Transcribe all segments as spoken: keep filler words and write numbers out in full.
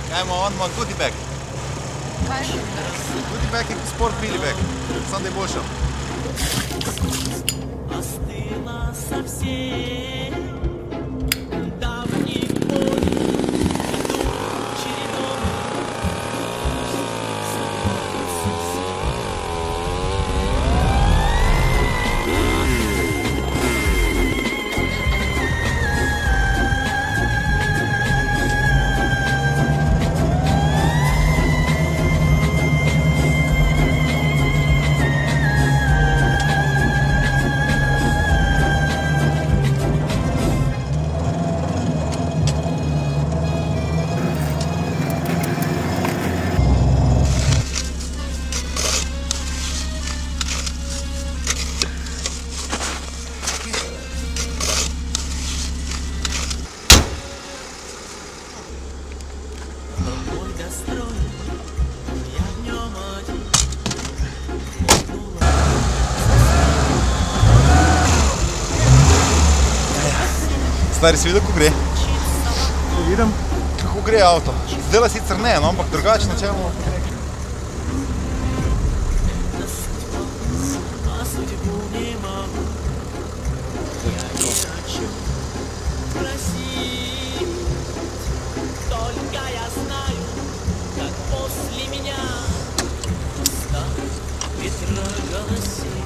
Ajmo, on ima goodie bag. Kaj? Goodie bag je sport bili bag. Sam da je boljša. Остыла совсем давних боль, идут чередом. Мой гастроль, я в нем один. Stari, si videl, kako gre? Vidim. Kako gre avto. Zdaj sicer ne, no, ampak drugačno čemu. А судьбу не могу, я не хочу просить. Только я знаю, как после меня станут ветра голосить.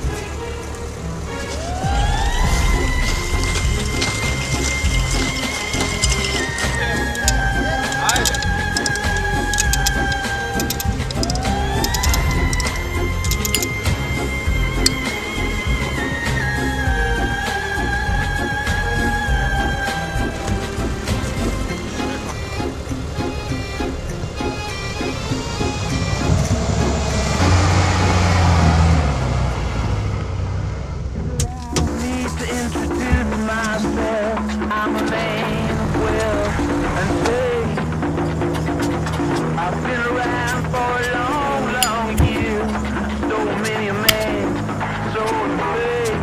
I'm a man of wealth and fame. I've been around for a long, long year. So many a man, so afraid.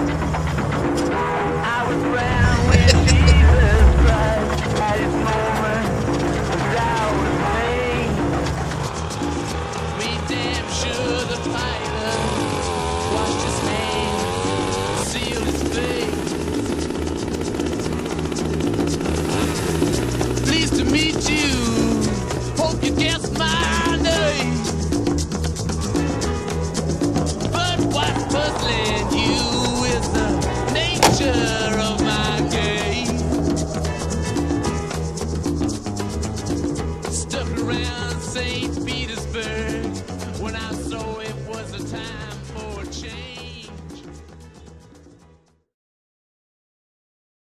I was around when Jesus Christ had his moment as I was made. We damn sure the pilot washed his hands, sealed his fate. Pleased to meet you. Hope you guess my name. But what's puzzling you is the nature of my game. Stuck around Saint Petersburg when I saw it was a time for a change.